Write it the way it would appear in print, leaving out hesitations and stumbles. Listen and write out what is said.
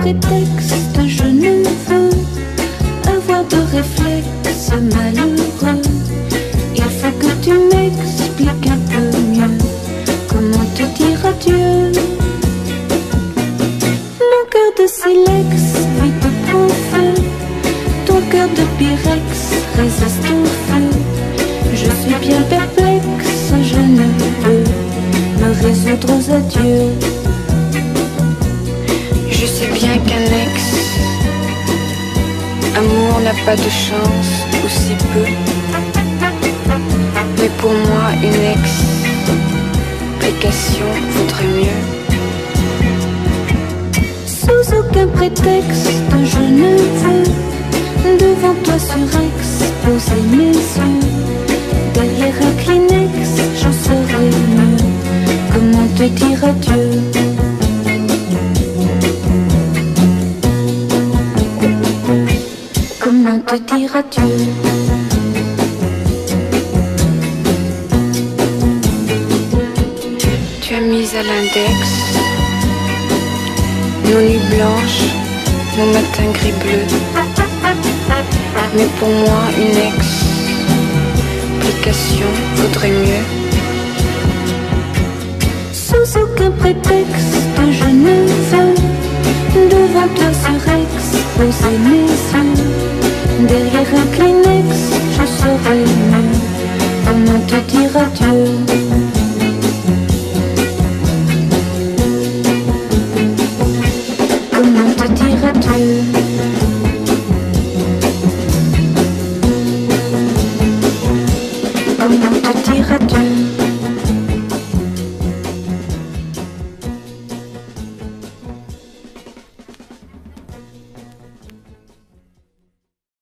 prétexte, je ne veux avoir de réflexe malheureux. Il faut que tu m'expliques un peu mieux comment te dire adieu. Mon cœur de silex vit de prend feu, ton cœur de pyrex résiste au feu. Je suis bien perplexe, je ne peux me résoudre aux adieux. Je sais bien qu'un ex amour n'a pas de chance, ou si peu. Mais pour moi une explication vaudrait mieux. Sous aucun prétexte, je ne veux devant toi surex poser mes yeux. Derrière un Kleenex, j'en saurais mieux comment te dire adieu. Comment te dire adieu. Tu as mis à l'index nos nuits blanches, nos matins gris bleus. Mais pour moi une explication vaudrait mieux. Sous aucun prétexte, je ne veux devant toi surex poser mes yeux. Derrière un Kleenex, je saurais mieux comment te dire adieu. Comment te dire adieu. Comment te dire